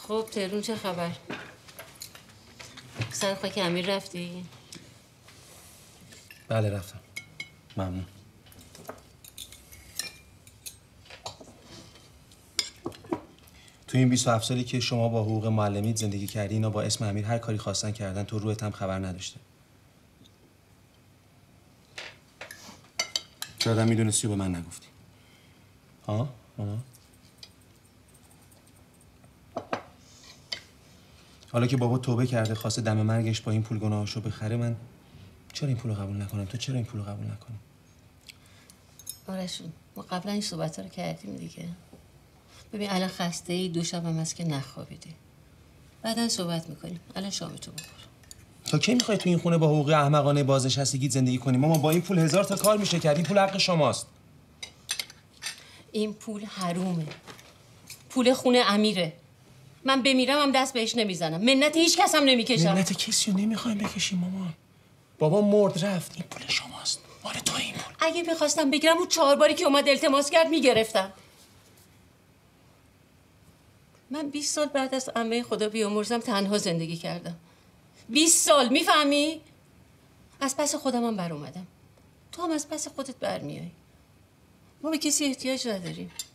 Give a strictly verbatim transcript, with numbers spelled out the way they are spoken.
خب تهرون چه خبر؟ سر خاک امیر رفتی؟ بله رفتم. ممنون. تو این بیست و هفت سالی که شما با حقوق معلمیت زندگی کردی، اینا با اسم امیر هر کاری خواستن کردن، تو روحت هم خبر نداشته. شاید میدونستی و به من نگفتی. ها؟ ها؟ حالا که بابا توبه کرده، خواسته دم مرگش با این پول گناهاشو بخره، من چرا این پولو قبول نکنم؟ تو چرا این پولو قبول نکنی؟ آرشون، ما قبلا این صحبت‌ها رو کردیم دیگه. ببین الان خسته ای، دو شب هم هست که نخوابیدی. بعدن صحبت میکنیم. الان شامتو بخور. تا کی میخوای تو این خونه با حقوق احمقانه بازنشستگی زندگی کنی؟ ماما با این پول هزار تا کار میشه کرد. این پول حق شماست. این پول حرومه. پول خونه امیره. من بمیرم هم دست بهش نمیزنم. منت هیچ کس هم نمیکشم. منت کسی رو نمیخوایم بکشیم مامان. بابا مرد رفت. این پول شماست. مال تو این پول. اگه میخواستم بگیرم اون چهار باری که اومد التماس کرد میگرفتم. من بیست سال بعد از عمه خدا بیامرزم تنها زندگی کردم. بیست سال، میفهمی؟ از پس خودم هم بر اومدم. تو هم از پس خودت برمیای. ما به کسی احتیاج نداریم.